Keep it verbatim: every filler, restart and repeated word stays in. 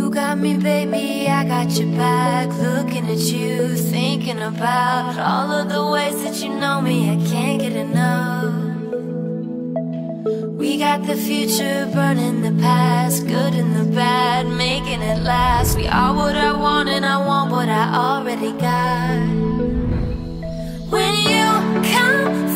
You got me, baby, I got your back. Looking at you, thinking about all of the ways that you know me, I can't get enough. We got the future burning the past, good and the bad, making it last. We are what I want and I want what I already got. When you come